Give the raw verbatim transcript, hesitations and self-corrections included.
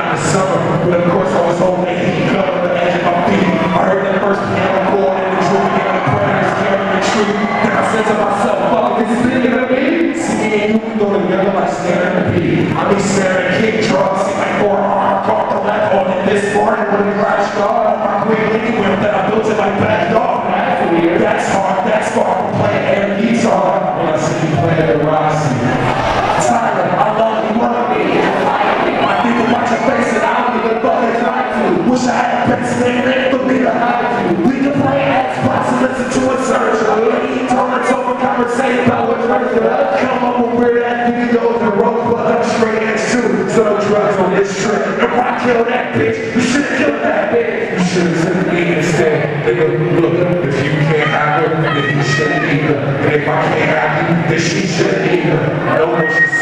out in the summer, but of course I was home late, he covered the edge of my feet. I heard that first piano chord and the drum began to play, I was carrying the tree. Then I said to myself, fuck, is he thinking of me? See me and you go together like staring at me. I mean staring at kick drums, see my forearm caught the left on it this morning with a crash guard on my quick liquid whip that I built in my backyard. That's hard, that's far from playing air guitar. When I see you playing the Rossi. Tyler, I love you, love me. I think about your face and I don't even fucking try to. Wish I had a best man for me to hide you. We can play Xbox and listen to a search. Eat toilets over conversation about what drugs are. Come up with weird ass videos and rope, but I'm straight ass too. So no drugs on this trip. If I kill that bitch, you should've killed that bitch. You should've took me instead. Nigga, look, if you can't have her, then you shouldn't either. And if I can't have you, then she shouldn't either. No one should